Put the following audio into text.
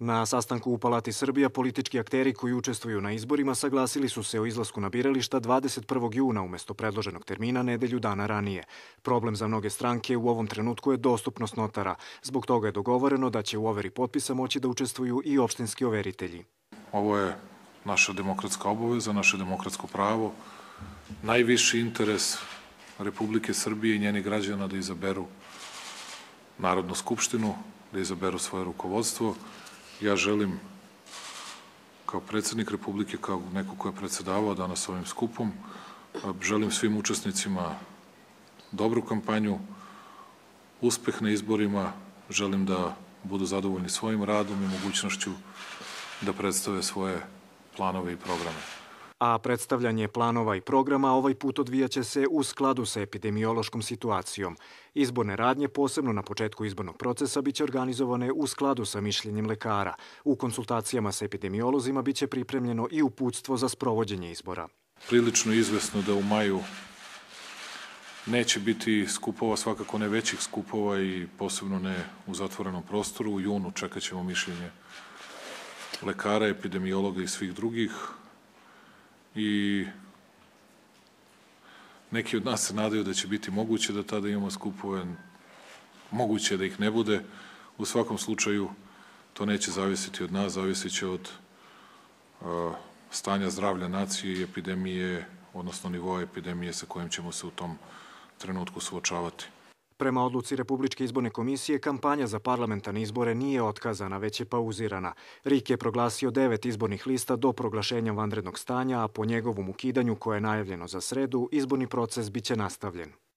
Na sastanku u Palati Srbija politički akteri koji učestvuju na izborima saglasili su se o izlasku na birališta 21. juna umesto predloženog termina nedelju dana ranije. Problem za mnoge stranke u ovom trenutku je dostupnost notara. Zbog toga je dogovoreno da će u overi potpisa moći da učestvuju i opštinski overitelji. Ovo je naša demokratska obaveza, naše demokratsko pravo, najviši interes Republike Srbije i njenih građana da izaberu Narodnu skupštinu, da izaberu svoje rukovodstvo. Ja želim, kao predsednik Republike, kao neko ko je predsedavao danas ovim skupom, želim svim učesnicima dobru kampanju, uspeh na izborima, želim da budu zadovoljni svojim radom i mogućnošću da predstave svoje planove i programe. A predstavljanje planova i programa ovaj put odvijaće se u skladu sa epidemiološkom situacijom. Izborne radnje, posebno na početku izbornog procesa, biće organizovane u skladu sa mišljenjem lekara. U konsultacijama sa epidemiolozima biće pripremljeno i uputstvo za sprovođenje izbora. Prilično je izvesno da u maju neće biti skupova, svakako ne većih skupova i posebno ne u zatvorenom prostoru. U junu čekat ćemo mišljenje lekara, epidemiologa i svih drugih. I neki od nas se nadaju da će biti moguće da tada imamo skupove, moguće da ih ne bude. U svakom slučaju to neće zavisiti od nas, zavisit će od stanja zdravlja nacije i epidemije, odnosno nivoa epidemije sa kojim ćemo se u tom trenutku suočavati. Prema odluci Republičke izborne komisije, kampanja za parlamentarne izbore nije otkazana, već je pauzirana. RIK je proglasio 9 izbornih lista do proglašenja vanrednog stanja, a po njegovom ukidanju, koje je najavljeno za sredu, izborni proces biće nastavljen.